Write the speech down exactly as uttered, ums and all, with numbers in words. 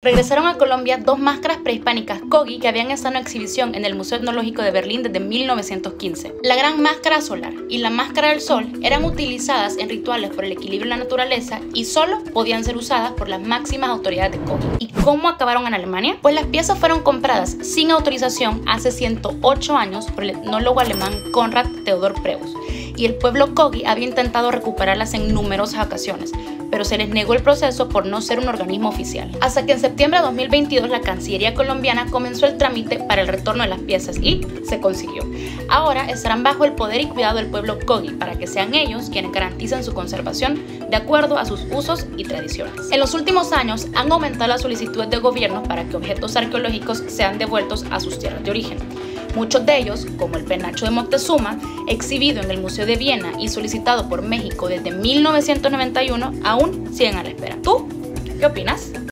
Regresaron a Colombia dos máscaras prehispánicas Kogi que habían estado en exhibición en el Museo Etnológico de Berlín desde mil novecientos quince. La Gran Máscara Solar y la Máscara del Sol eran utilizadas en rituales por el equilibrio de la naturaleza y solo podían ser usadas por las máximas autoridades de Kogi. ¿Y cómo acabaron en Alemania? Pues las piezas fueron compradas sin autorización hace ciento ocho años por el etnólogo alemán Konrad Theodor Preus, y el pueblo Kogi había intentado recuperarlas en numerosas ocasiones, pero se les negó el proceso por no ser un organismo oficial. Hasta que en septiembre de dos mil veintidós la Cancillería colombiana comenzó el trámite para el retorno de las piezas y se consiguió. Ahora estarán bajo el poder y cuidado del pueblo Kogi para que sean ellos quienes garanticen su conservación de acuerdo a sus usos y tradiciones. En los últimos años han aumentado las solicitudes de gobierno para que objetos arqueológicos sean devueltos a sus tierras de origen. Muchos de ellos, como el penacho de Moctezuma, exhibido en el Museo de Viena y solicitado por México desde mil novecientos noventa y uno, aún siguen a la espera. ¿Tú qué opinas?